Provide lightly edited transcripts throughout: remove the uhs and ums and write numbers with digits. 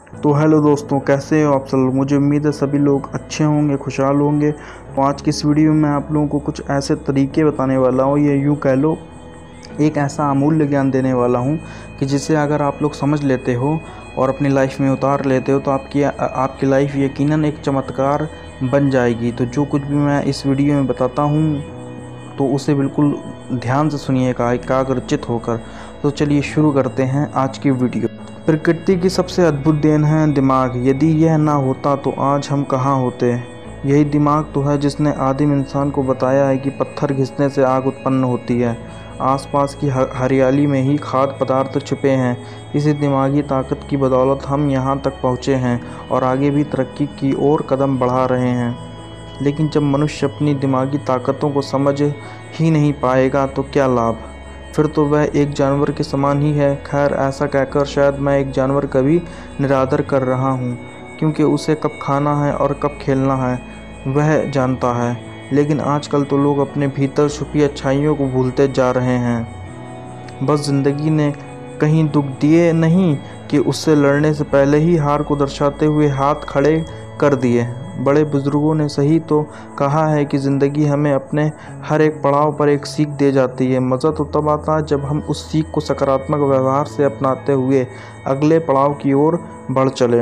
तो हेलो दोस्तों, कैसे हो आप सब लोग। मुझे उम्मीद है सभी लोग अच्छे होंगे, खुशहाल होंगे। तो आज की इस वीडियो में मैं आप लोगों को कुछ ऐसे तरीके बताने वाला हूँ, या यूँ कह लो एक ऐसा अमूल्य ज्ञान देने वाला हूँ कि जिसे अगर आप लोग समझ लेते हो और अपनी लाइफ में उतार लेते हो तो आपकी लाइफ यकीनन एक चमत्कार बन जाएगी। तो जो कुछ भी मैं इस वीडियो में बताता हूँ तो उसे बिल्कुल ध्यान से सुनिएगा, एकाग्रचित होकर। तो चलिए शुरू करते हैं आज की वीडियो। प्रकृति की सबसे अद्भुत देन है दिमाग। यदि यह ना होता तो आज हम कहाँ होते। यही दिमाग तो है जिसने आदिम इंसान को बताया है कि पत्थर घिसने से आग उत्पन्न होती है। आसपास की हरियाली में ही खाद्य पदार्थ छुपे हैं। इसी दिमागी ताकत की बदौलत हम यहाँ तक पहुँचे हैं और आगे भी तरक्की की ओर कदम बढ़ा रहे हैं। लेकिन जब मनुष्य अपनी दिमागी ताकतों को समझ ही नहीं पाएगा तो क्या लाभ। फिर तो वह एक जानवर के समान ही है। खैर, ऐसा कहकर शायद मैं एक जानवर का भी निरादर कर रहा हूँ, क्योंकि उसे कब खाना है और कब खेलना है वह जानता है। लेकिन आजकल तो लोग अपने भीतर छुपी अच्छाइयों को भूलते जा रहे हैं। बस ज़िंदगी ने कहीं दुख दिए नहीं कि उससे लड़ने से पहले ही हार को दर्शाते हुए हाथ खड़े कर दिए। बड़े बुजुर्गों ने सही तो कहा है कि ज़िंदगी हमें अपने हर एक पड़ाव पर एक सीख दे जाती है। मज़ा तो तब आता है जब हम उस सीख को सकारात्मक व्यवहार से अपनाते हुए अगले पड़ाव की ओर बढ़ चले।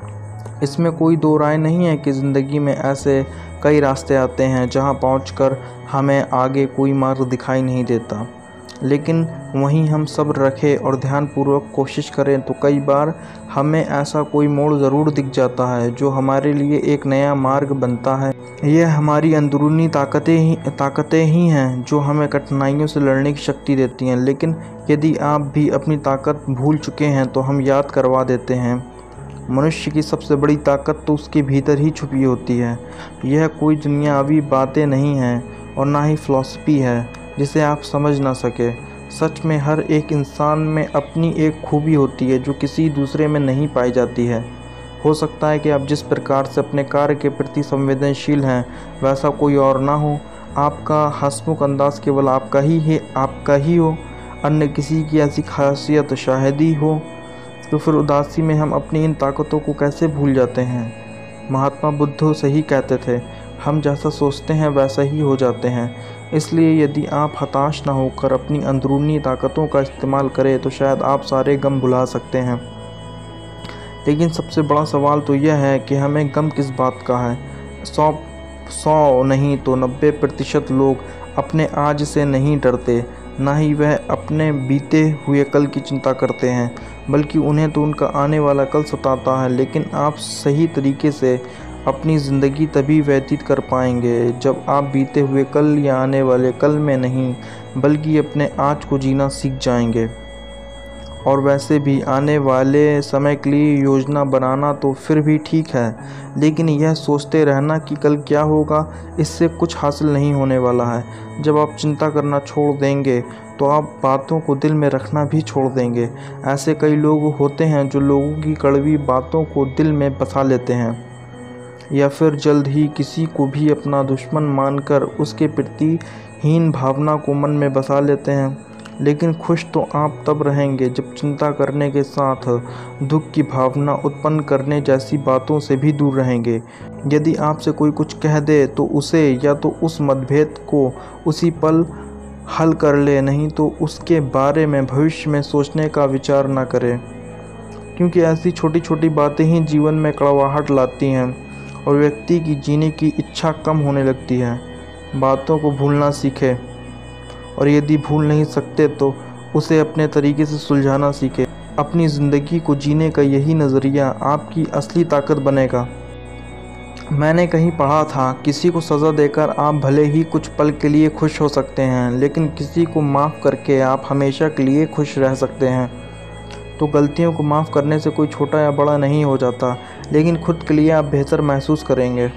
इसमें कोई दो राय नहीं है कि ज़िंदगी में ऐसे कई रास्ते आते हैं जहां पहुंचकर हमें आगे कोई मार्ग दिखाई नहीं देता। लेकिन वहीं हम सब्र रखें और ध्यानपूर्वक कोशिश करें तो कई बार हमें ऐसा कोई मोड़ ज़रूर दिख जाता है जो हमारे लिए एक नया मार्ग बनता है। यह हमारी अंदरूनी ताकतें ही हैं जो हमें कठिनाइयों से लड़ने की शक्ति देती हैं। लेकिन यदि आप भी अपनी ताकत भूल चुके हैं तो हम याद करवा देते हैं। मनुष्य की सबसे बड़ी ताकत तो उसके भीतर ही छुपी होती है। यह कोई दुनियावी बातें नहीं हैं और ना ही फ़िलॉसफी है जिसे आप समझ ना सके। सच में हर एक इंसान में अपनी एक खूबी होती है जो किसी दूसरे में नहीं पाई जाती है। हो सकता है कि आप जिस प्रकार से अपने कार्य के प्रति संवेदनशील हैं वैसा कोई और ना हो। आपका हंसमुख अंदाज केवल आपका ही हो। अन्य किसी की ऐसी खासियत शायद ही हो। तो फिर उदासी में हम अपनी इन ताकतों को कैसे भूल जाते हैं। महात्मा बुद्ध सही कहते थे, हम जैसा सोचते हैं वैसा ही हो जाते हैं। इसलिए यदि आप हताश ना होकर अपनी अंदरूनी ताकतों का इस्तेमाल करें तो शायद आप सारे गम भुला सकते हैं। लेकिन सबसे बड़ा सवाल तो यह है कि हमें गम किस बात का है। 100 नहीं तो 90% लोग अपने आज से नहीं डरते, ना ही वह अपने बीते हुए कल की चिंता करते हैं, बल्कि उन्हें तो उनका आने वाला कल सताता है। लेकिन आप सही तरीके से अपनी ज़िंदगी तभी व्यतीत कर पाएंगे जब आप बीते हुए कल या आने वाले कल में नहीं बल्कि अपने आज को जीना सीख जाएंगे। और वैसे भी आने वाले समय के लिए योजना बनाना तो फिर भी ठीक है, लेकिन यह सोचते रहना कि कल क्या होगा, इससे कुछ हासिल नहीं होने वाला है। जब आप चिंता करना छोड़ देंगे तो आप बातों को दिल में रखना भी छोड़ देंगे। ऐसे कई लोग होते हैं जो लोगों की कड़वी बातों को दिल में बसा लेते हैं, या फिर जल्द ही किसी को भी अपना दुश्मन मानकर उसके प्रति हीन भावना को मन में बसा लेते हैं। लेकिन खुश तो आप तब रहेंगे जब चिंता करने के साथ दुख की भावना उत्पन्न करने जैसी बातों से भी दूर रहेंगे। यदि आपसे कोई कुछ कह दे तो उसे या तो उस मतभेद को उसी पल हल कर ले, नहीं तो उसके बारे में भविष्य में सोचने का विचार ना करें, क्योंकि ऐसी छोटी छोटी बातें ही जीवन में कड़वाहट लाती हैं और व्यक्ति की जीने की इच्छा कम होने लगती है। बातों को भूलना सीखें, और यदि भूल नहीं सकते तो उसे अपने तरीके से सुलझाना सीखें। अपनी ज़िंदगी को जीने का यही नज़रिया आपकी असली ताकत बनेगा। मैंने कहीं पढ़ा था, किसी को सज़ा देकर आप भले ही कुछ पल के लिए खुश हो सकते हैं, लेकिन किसी को माफ़ करके आप हमेशा के लिए खुश रह सकते हैं। तो गलतियों को माफ़ करने से कोई छोटा या बड़ा नहीं हो जाता, लेकिन खुद के लिए आप बेहतर महसूस करेंगे।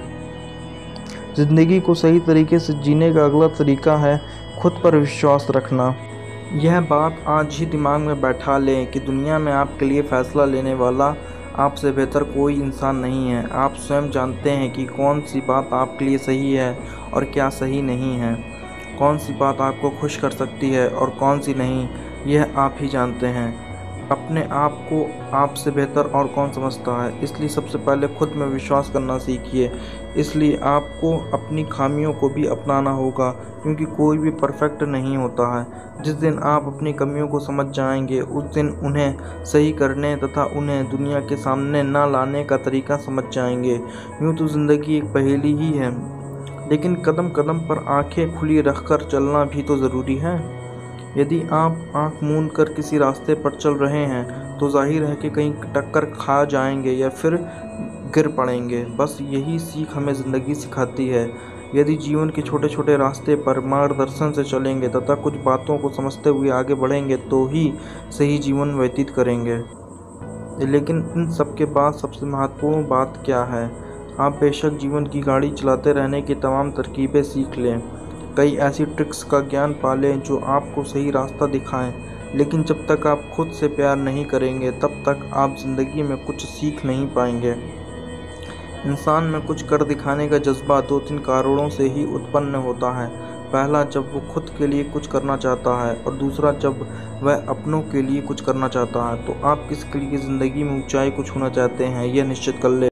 ज़िंदगी को सही तरीके से जीने का अगला तरीका है खुद पर विश्वास रखना। यह बात आज ही दिमाग में बैठा लें कि दुनिया में आपके लिए फ़ैसला लेने वाला आपसे बेहतर कोई इंसान नहीं है। आप स्वयं जानते हैं कि कौन सी बात आपके लिए सही है और क्या सही नहीं है, कौन सी बात आपको खुश कर सकती है और कौन सी नहीं, यह आप ही जानते हैं। अपने आप को आपसे बेहतर और कौन समझता है, इसलिए सबसे पहले खुद में विश्वास करना सीखिए। इसलिए आपको अपनी खामियों को भी अपनाना होगा, क्योंकि कोई भी परफेक्ट नहीं होता है। जिस दिन आप अपनी कमियों को समझ जाएंगे, उस दिन उन्हें सही करने तथा उन्हें दुनिया के सामने ना लाने का तरीका समझ जाएंगे। यूँ तो ज़िंदगी एक पहेली ही है, लेकिन कदम कदम पर आंखें खुली रखकर चलना भी तो ज़रूरी है। यदि आप आंख मूंद कर किसी रास्ते पर चल रहे हैं तो जाहिर है कि कहीं टक्कर खा जाएंगे या फिर गिर पड़ेंगे। बस यही सीख हमें ज़िंदगी सिखाती है। यदि जीवन के छोटे छोटे रास्ते पर मार्गदर्शन से चलेंगे तथा कुछ बातों को समझते हुए आगे बढ़ेंगे तो ही सही जीवन व्यतीत करेंगे। लेकिन इन सब के बाद सबसे महत्वपूर्ण बात क्या है? आप बेशक जीवन की गाड़ी चलाते रहने की तमाम तरकीबें सीख लें, कई ऐसी ट्रिक्स का ज्ञान पा लें जो आपको सही रास्ता दिखाएं, लेकिन जब तक आप खुद से प्यार नहीं करेंगे तब तक आप ज़िंदगी में कुछ सीख नहीं पाएंगे। इंसान में कुछ कर दिखाने का जज्बा 2-3 कारणों से ही उत्पन्न होता है। पहला, जब वो खुद के लिए कुछ करना चाहता है, और दूसरा, जब वह अपनों के लिए कुछ करना चाहता है। तो आप किसके लिए ज़िंदगी में ऊंचाई को छूना चाहते हैं, यह निश्चित कर लें।